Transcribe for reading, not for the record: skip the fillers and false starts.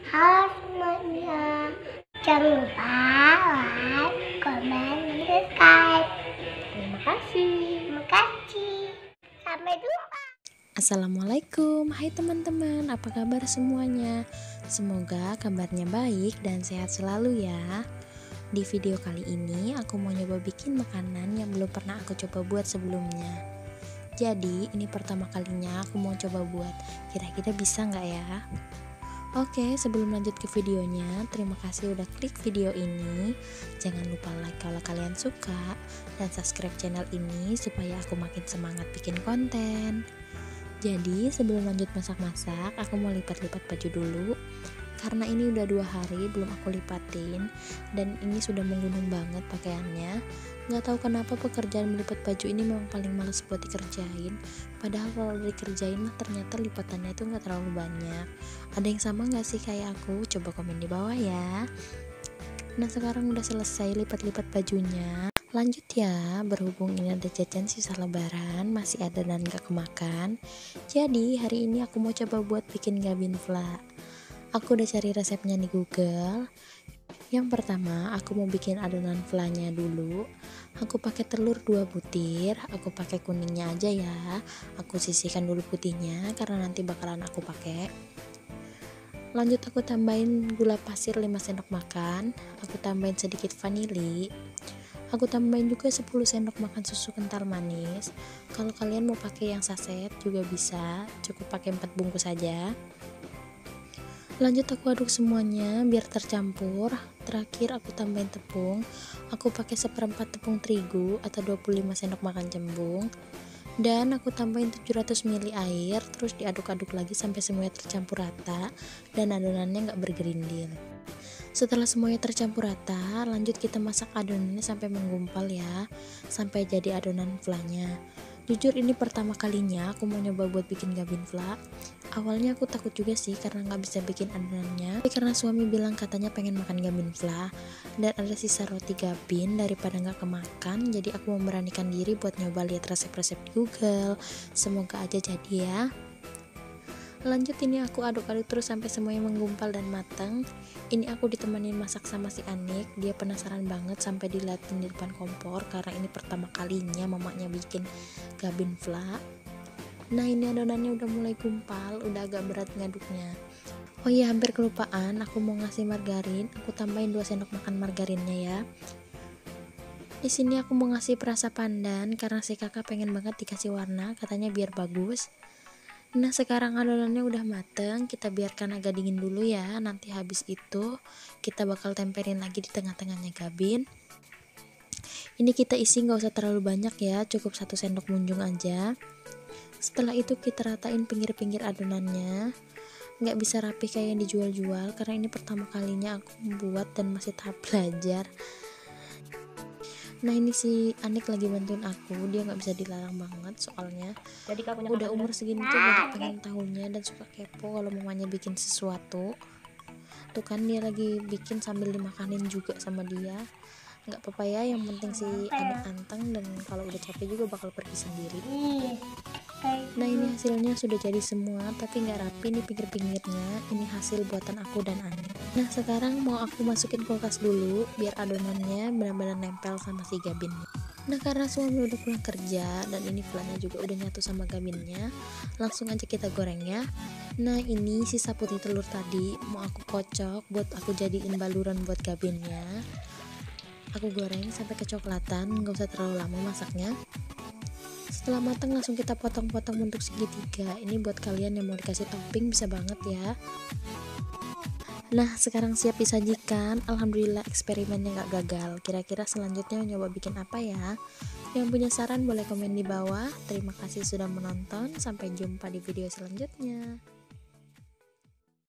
Halo semuanya, jangan lupa like, komen, subscribe. Terima kasih. Terima kasih. Sampai jumpa. Assalamualaikum, hai teman-teman, apa kabar semuanya? Semoga kabarnya baik dan sehat selalu ya. Di video kali ini aku mau nyoba bikin makanan yang belum pernah aku coba buat sebelumnya. Jadi ini pertama kalinya aku mau coba buat, kira-kira bisa nggak ya? Oke, sebelum lanjut ke videonya, terima kasih udah klik video ini. Jangan lupa like kalau kalian suka, dan subscribe channel ini supaya aku makin semangat bikin konten. Jadi sebelum lanjut masak-masak, aku mau lipat-lipat baju dulu. Karena ini udah 2 hari belum aku lipatin, dan ini sudah menggunung banget pakaiannya. Gak tahu kenapa pekerjaan melipat baju ini memang paling males buat dikerjain. Padahal kalau dikerjain mah ternyata lipatannya itu gak terlalu banyak. Ada yang sama gak sih kayak aku? Coba komen di bawah ya. Nah sekarang udah selesai lipat-lipat bajunya. Lanjut ya, berhubung ini ada jajan sisa lebaran, masih ada dan gak kemakan. Jadi hari ini aku mau coba buat bikin gabin vla. Aku udah cari resepnya di Google. Yang pertama aku mau bikin adonan vlanya dulu. Aku pakai telur 2 butir, aku pakai kuningnya aja ya. Aku sisihkan dulu putihnya karena nanti bakalan aku pakai. Lanjut aku tambahin gula pasir 5 sendok makan, aku tambahin sedikit vanili. Aku tambahin juga 10 sendok makan susu kental manis. Kalau kalian mau pakai yang saset juga bisa, cukup pakai 4 bungkus saja. Lanjut aku aduk semuanya biar tercampur. Terakhir aku tambahin tepung. Aku pakai 1/4 tepung terigu atau 25 sendok makan jembung. Dan aku tambahin 700 ml air, terus diaduk-aduk lagi sampai semuanya tercampur rata dan adonannya nggak bergerindil. Setelah semuanya tercampur rata, lanjut kita masak adonannya sampai menggumpal ya, sampai jadi adonan vlanya. Jujur ini pertama kalinya aku mau nyoba buat bikin gabin vla. Awalnya aku takut juga sih karena nggak bisa bikin adonannya. Tapi karena suami bilang katanya pengen makan gabin vla dan ada sisa roti gabin daripada nggak kemakan, jadi aku memberanikan diri buat nyoba lihat resep-resep di Google. Semoga aja jadi ya. Lanjut ini aku aduk-aduk terus sampai semuanya menggumpal dan matang. Ini aku ditemenin masak sama si Anik. Dia penasaran banget sampai diliatin di depan kompor karena ini pertama kalinya mamanya bikin gabin vla. Nah ini adonannya udah mulai gumpal, udah agak berat ngaduknya. Oh iya hampir kelupaan, aku mau ngasih margarin. Aku tambahin 2 sendok makan margarinnya ya. Di sini aku mau ngasih perasa pandan karena si kakak pengen banget dikasih warna, katanya biar bagus. Nah sekarang adonannya udah mateng, kita biarkan agak dingin dulu ya. Nanti habis itu kita bakal temperin lagi di tengah-tengahnya gabin. Ini kita isi gak usah terlalu banyak ya, cukup 1 sendok munjung aja. Setelah itu kita ratain pinggir-pinggir adonannya. Gak bisa rapi kayak yang dijual-jual karena ini pertama kalinya aku membuat dan masih tahap belajar. Nah ini si Anik lagi bantuin aku, dia nggak bisa dilarang banget soalnya Jadi udah umur segini tuh banyak pengen tahunya dan suka kepo kalau mamanya bikin sesuatu. Tuh kan dia lagi bikin sambil dimakanin juga sama dia. Nggak apa-apa ya, yang penting si Anik anteng dan kalau udah capek juga bakal pergi sendiri. Nah ini hasilnya sudah jadi semua, tapi nggak rapi nih pinggir-pinggirnya. Ini hasil buatan aku dan Anik. Nah sekarang mau aku masukin kulkas dulu biar adonannya benar-benar nempel sama si gabinnya. Nah karena suami udah pulang kerja dan ini vlanya juga udah nyatu sama gabinnya, langsung aja kita goreng ya. Nah ini sisa putih telur tadi mau aku kocok buat aku jadiin baluran buat gabinnya. Aku goreng sampai kecoklatan, nggak usah terlalu lama masaknya. Setelah matang langsung kita potong-potong bentuk segitiga. Ini buat kalian yang mau dikasih topping bisa banget ya. Nah sekarang siap disajikan. Alhamdulillah eksperimennya gak gagal. Kira-kira selanjutnya nyoba bikin apa ya? Yang punya saran boleh komen di bawah. Terima kasih sudah menonton. Sampai jumpa di video selanjutnya.